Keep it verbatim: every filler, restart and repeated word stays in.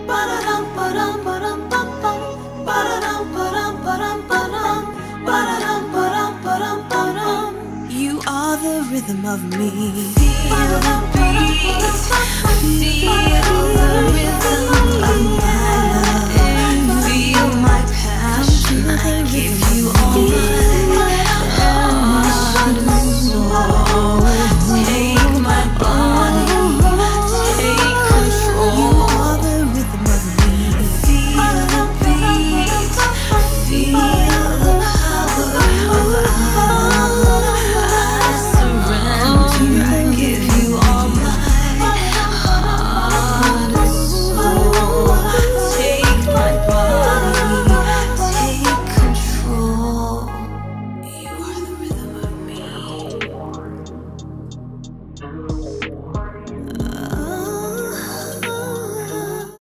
Ba-da-dum, ba-dum, ba-dum, bum-bum. Ba-da-dum, ba-dum, ba-dum, ba-dum. Ba-da-dum, ba-dum, ba-dum, ba-dum. You are the rhythm of me. Feel the beat. Feel the